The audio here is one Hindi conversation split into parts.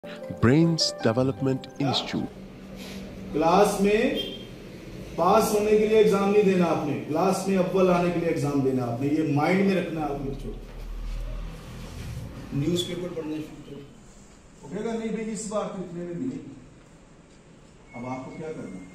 Brains development institute. क्लास में पास होने के लिए एग्जाम नहीं देना आपने, क्लास में अव्वल आने के लिए एग्जाम देना आपने, ये माइंड में रखना है आप बच्चों। न्यूज़पेपर पढ़ने शुरू करो, उठेगा नहीं भाई इस बार तो इतने में मिलेगी। अब आपको क्या करना है,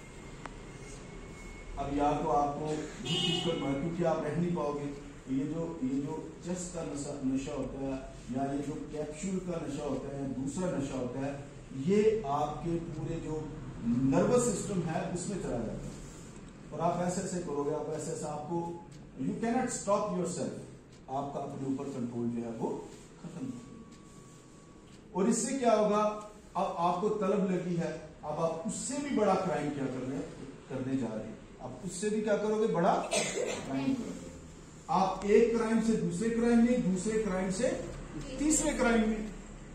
अब या तो आपको क्योंकि आप रह नहीं पाओगे, ये जो चेस का नशा होता है या ये जो कैप्सूल का नशा होता है, दूसरा नशा होता है, ये आपके पूरे जो नर्वस सिस्टम है उसमें चला जाता है। और आप ऐसे ऐसे करोगे, आप ऐसे ऐसे, आपको you can not stop yourself, आपका अपने ऊपर कंट्रोल जो है वो खत्म। और इससे क्या होगा, अब आपको तलब लगी है, अब आप उससे भी बड़ा क्राइम क्या करने जा रहे हैं, आप उससे भी क्या करोगे, बड़ा क्राइम करोगे। आप एक क्राइम से दूसरे क्राइम में, दूसरे क्राइम से तीसरे क्राइम में।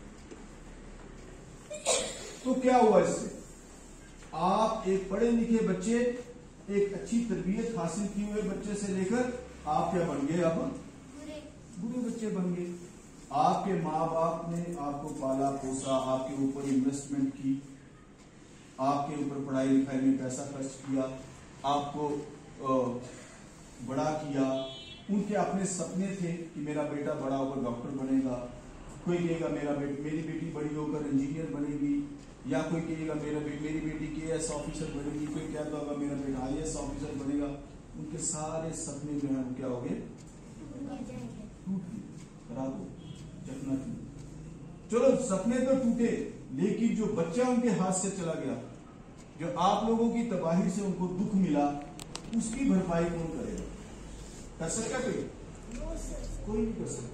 तो क्या हुआ इससे, आप एक पढ़े लिखे बच्चे, एक अच्छी तरबियत हासिल किए हुए बच्चे से लेकर आप क्या बन गए, अब बुरे बच्चे बन गए। आपके माँ बाप ने आपको पाला पोसा, आपके ऊपर इन्वेस्टमेंट की, आपके ऊपर पढ़ाई लिखाई में पैसा खर्च किया, आपको बड़ा किया। उनके अपने सपने थे कि मेरा बेटा बड़ा होकर डॉक्टर बनेगा, कोई कहेगा मेरी बेटी बड़ी होकर इंजीनियर बनेगी, या कोई कहेगा मेरी बेटी केएस ऑफिसर बनेगी, कोई कहता होगा मेरा बेटा आईएएस ऑफिसर बनेगा। उनके सारे सपने जो है वो क्या हो गए, टूट गए, खराब हो, चकनाचूर। चलो सपने तो टूटे, लेकिन जो बच्चा उनके हाथ से चला गया, जो आप लोगों की तबाही से उनको दुख मिला, उसकी भरपाई कौन करेगा? कर सकता कोई नहीं कर सकता।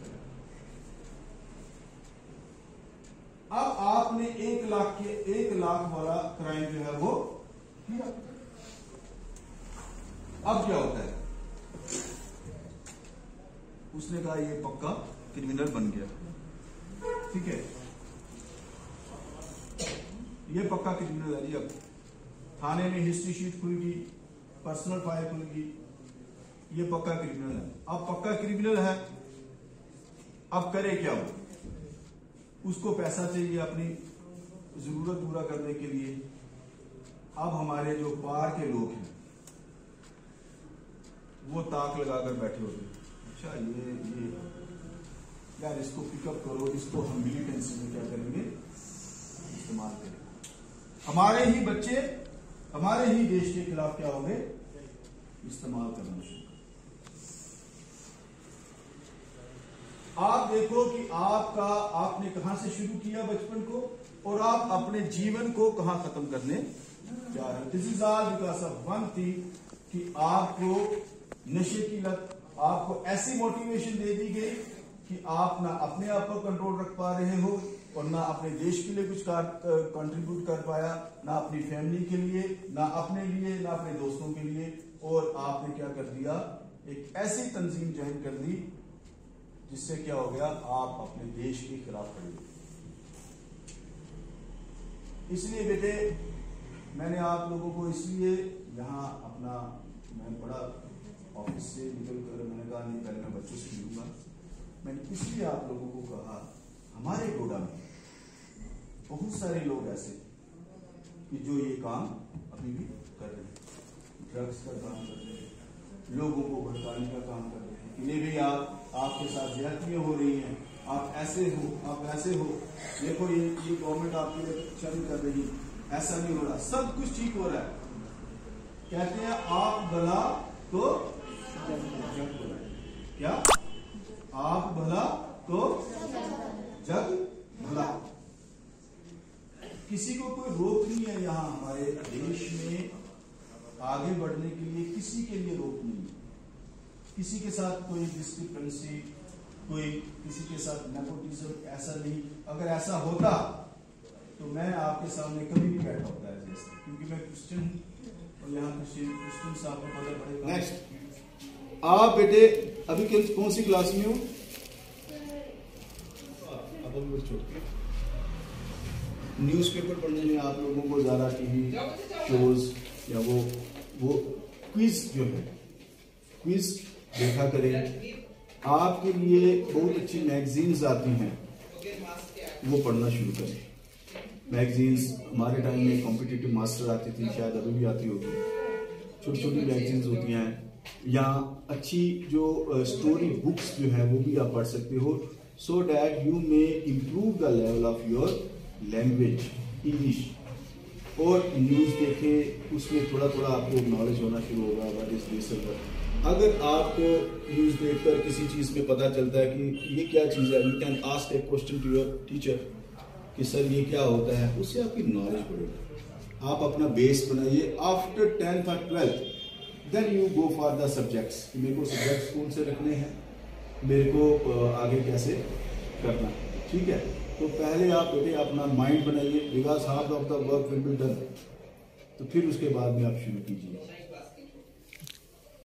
अब आपने 1 लाख वाला क्राइम जो है वो किया। अब क्या होता है, उसने कहा ये पक्का क्रिमिनल बन गया, ठीक है, ये पक्का क्रिमिनल है जी। अब थाने में हिस्ट्री शीट खुलेगी, पर्सनल फाइल खुलेगी, ये पक्का क्रिमिनल है। अब पक्का क्रिमिनल है, अब करे क्या वो, उसको पैसा चाहिए अपनी जरूरत पूरा करने के लिए। अब हमारे जो पार के लोग हैं वो ताक लगाकर बैठे होते हैं, अच्छा ये यार इसको पिकअप करो, इसको हम मिलिटेंसी में क्या करेंगे, इस्तेमाल करेंगे। हमारे ही बच्चे हमारे ही देश के खिलाफ क्या होंगे, इस्तेमाल करना शुरू। आप देखो कि आपने कहां से शुरू किया बचपन को, और आप अपने जीवन को कहां खत्म करने जा रहे हो। This is all because of one thing, कि आपको नशे की लत, आपको ऐसी मोटिवेशन दे दी गई कि आप ना अपने आप को कंट्रोल रख पा रहे हो, और ना अपने देश के लिए कुछ कंट्रीब्यूट कर पाया, ना अपनी फैमिली के लिए, ना अपने लिए, ना अपने दोस्तों के लिए। और आपने क्या कर दिया, एक ऐसी तंजीम ज्वाइन कर दी जिससे क्या हो गया, आप अपने देश के खिलाफ खड़े हो। इसलिए बेटे मैंने आप लोगों को इसलिए यहाँ अपना, मैं बड़ा ऑफिस से निकल कर मैंने कहा नहीं पहले मैं बच्चों से मिलूंगा, मैंने इसलिए आप लोगों को कहा, हमारे गोडा में बहुत सारे लोग ऐसे कि जो ये काम अभी भी कर रहे हैं, ड्रग्स का काम कर रहे हैं, लोगों को भड़काने का काम कर रहे हैं, इन्हें भी आपके साथ ज्यादतियां हो रही हैं, आप ऐसे हो, आप ऐसे हो, देखो ये गवर्नमेंट आपके लिए अच्छा नहीं कर रही, ऐसा नहीं हो रहा, सब कुछ ठीक हो रहा है। कहते हैं आप भला तो जग भला, क्या आप भला तो जग भला। किसी को कोई रोक नहीं है यहाँ हमारे देश में आगे बढ़ने के लिए, किसी के लिए रोक नहीं है। किसी के साथ कोई डिस्क्रिपेंसी, कोई किसी के साथ नेपोटिज्म, ऐसा नहीं। अगर ऐसा होता तो मैं आपके सामने कभी नहीं बैठा होता है जैसे, क्योंकि मैं क्रिश्चियन हूँ और यहाँ क्रिश्चियन साहब को पता पड़ेगा। नेक्स्ट, आप बेटे अभी कौन सी क्लास में हो? न्यूज़पेपर पढ़ने में आप लोगों को ज्यादा टीवी शोज या वो क्विज जो है, क्विज देखा करें। आपके लिए बहुत अच्छी मैगजीन्स आती हैं, वो पढ़ना शुरू करें। मैगजीन्स हमारे टाइम में कॉम्पिटिटिव मास्टर आती थी, शायद अभी भी आती होगी, छोटी छोटी मैगजीन्स होती हैं, या अच्छी जो स्टोरी बुक्स जो है वो भी आप पढ़ सकते हो, so that you may improve the level of your language English. और न्यूज़ देखें, उसमें थोड़ा थोड़ा आपको नॉलेज होना शुरू होगा व्हाट इज दिस। अगर आपको न्यूज़ देखकर किसी चीज़ में पता चलता है कि ये क्या चीज़ है, you can ask a question to your teacher कि सर ये क्या होता है, उससे आपकी नॉलेज बढ़ेगी। आप अपना बेस बनाइए। आफ्टर 10th और 12th then you go for the subjects, मेरे को सब्जेक्ट्स कौन से रखने हैं, मेरे को आगे कैसे करना है, ठीक है। तो पहले आप बेटे अपना माइंड बनाइए, because half of the work will be done, तो फिर उसके बाद में आप शुरू कीजिए।